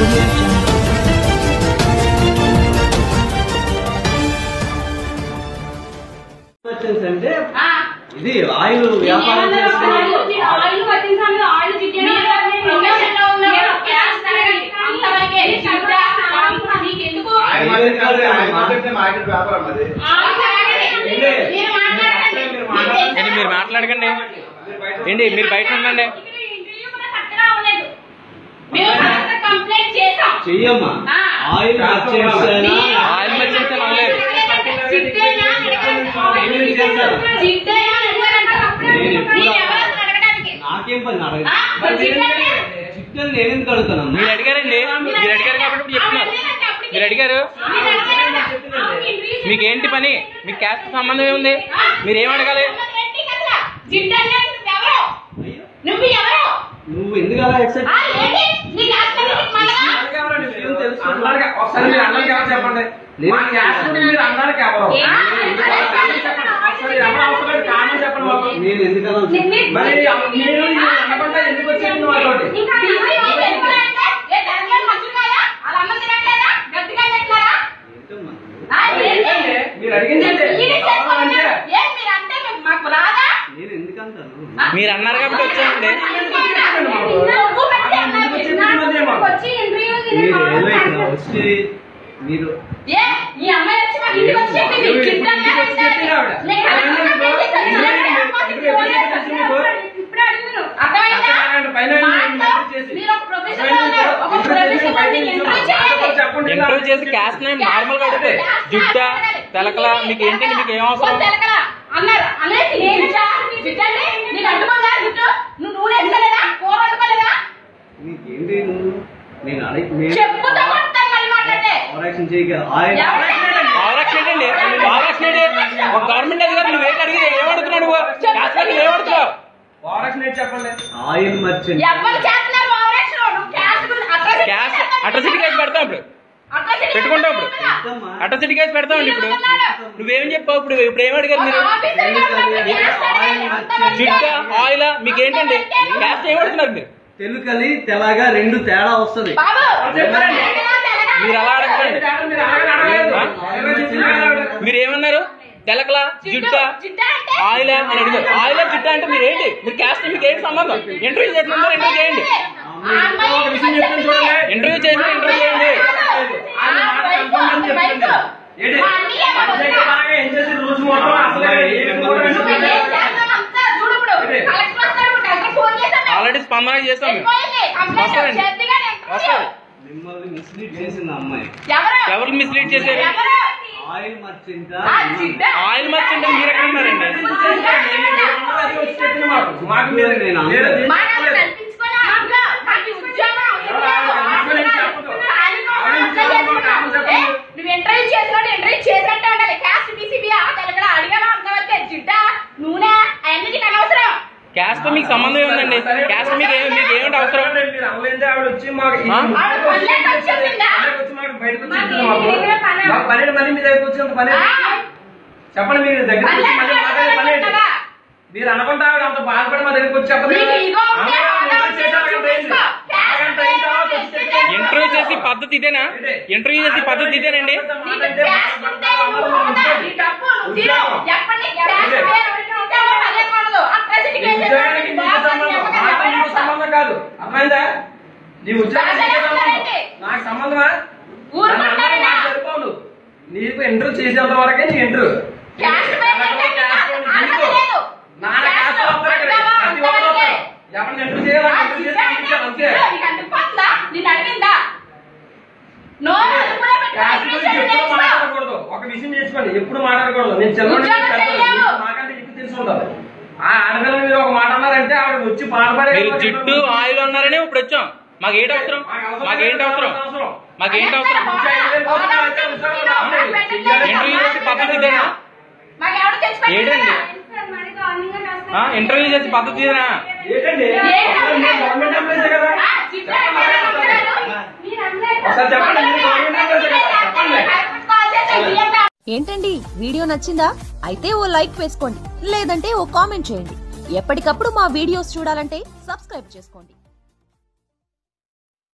అంటే ఇది ఆయిల్ వ్యాపారం మీరు మాట్లాడకండి ఏంటి, మీరు బయట ఉండండి. చెయ్యమ్మా ఆయిల్ ఆయిల్ మర్చెంట్స్ అనలేదు. నాకేం పని చిట్టని నేనెందుకు అడుగుతాను? మీరు అడిగారండి, మీరు అడిగారు కాబట్టి చెప్తున్నారు. మీరు అడిగారు, మీకేంటి పని? మీకు క్యాస్ట్ సంబంధం ఏముంది? మీరేం అడగాలి? నువ్వు ఎందుకు అలా ఎక్సెప్ట్ చెప్పండి. నేను ఎందుకలా ఎందుకు వచ్చింది వాళ్ళతోటి? మీరు అడిగింది నేను ఎందుకంటాను? మీరు అన్నారు కాబట్టి వచ్చానండి. వచ్చి మీరు ఇంటర్వ్యూ చేసి క్యాస్ట్ నేమ్ నార్మల్ గా అడిగితే జుట్టా తెలకలా మీకు ఏంటండి, మీకు ఏం అవసరం? నీకేంటి? నేను అడిగి ఒక గవర్నమెంట్ అధికారి నువ్వు ఏంటి అడిగితే ఏమడుతున్నావు? నువ్వు ఏమడుతున్నావు? చెప్పండి. Oil merchant caste atrocity case పెడతాం ఇప్పుడు, పెట్టుకుంటాం ఇప్పుడు అట్రాసిటీ కేసు పెడతామండి. ఇప్పుడు నువ్వేం చెప్పావు? ఇప్పుడు ఏం అడిగారు మీరు? జిడ్డా ఆయిలా మీకు ఏంటండి? క్యాస్ట్ ఏమడుతున్నారు మీరు? తెలుకలి తెలగా రెండు తేడా వస్తుంది. మీరు అలా అడగండి. మీరు ఏమన్నారు? తెలకలా జిడ్డా ఆయిలా అని అడిగారు. ఆయిలా జిడ్డా అంటే మీరు ఏంటి? మీరు క్యాస్ట్ మీకు ఏంటి సంబంధం? ఇంటర్వ్యూ చేసినందుకు ఇంటర్వ్యూ చేయండి. ఇంటర్వ్యూ చేసి ఇంటర్వ్యూ చేయండి. ఆల్రెడీ స్పందన చేస్తాం. మిమ్మల్ని మిస్లీడ్ చేసింది అమ్మాయి. ఎవరు మిస్లీడ్ చేశారు? ఆయిల్ మర్చెంట్ ఆయిల్ మర్చెంట్ మీరు ఎక్కడ ఉన్నారండి? నువ్వు ఇంటర్వ్యూ చేసినట్టు ఇంటర్వ్యూ చేసినట్టు ఉండాలి. క్యాస్ట్ బీసీబీ తెలకడ అడిగాను అంతవరకే. జిడ్డా నూనె అవన్నీ అనవసరం. క్యాస్ట్ మీకు సంబంధం ఏముందండి? క్యాస్ట్ మీకు ఏమిటి అవసరం? చెప్పండి. మీరు దగ్గర మీరు అనుకుంటా అంత బాధపడి మా దగ్గరికి వచ్చి చెప్పండి. ఇంటర్వ్యూ చేసి పద్ధతి ఇదేనా? ఇంటర్వ్యూ చేసి పద్ధతి ఇదేనండి? సంబంధం కాదు, అర్థమైందా? నీ ఉద్యోగం నాకు సంబంధమా? సరిపోదు. నీకు ఇంటర్వ్యూ చేసేంత వరకే నీ ఇంటర్వ్యూ. మాట్లాడకూడదు. ఒక విషయం నేర్చుకోండి, ఎప్పుడు మాట్లాడకూడదు. నేను చదవండి నాకంటే ఎక్కువ తెలిసి ఉంటుంది. ఆ ఆడపిల్ల మీద ఒక మాట అన్నారంటే ఆవిడ వచ్చి బాధపడే. మీరు జిడ్డు ఆయిల్ ఉన్నారని ఇప్పుడు వచ్చాం. మాకేంటి అవసరం? మాకేంటి అవసరం? మాకేంటి అవసరం? ఇంటర్వ్యూ చేసి పద్ధతి ఇదేనా? ఏంటండి ఇంటర్వ్యూ చేసి పద్ధతి ఇదేనా? ఏంటండి వీడియో నచ్చిందా? అయితే ఓ లైక్ వేసుకోండి, లేదంటే ఓ కామెంట్ చేయండి. ఎప్పటికప్పుడు మా వీడియోస్ చూడాలంటే సబ్స్క్రైబ్ చేసుకోండి.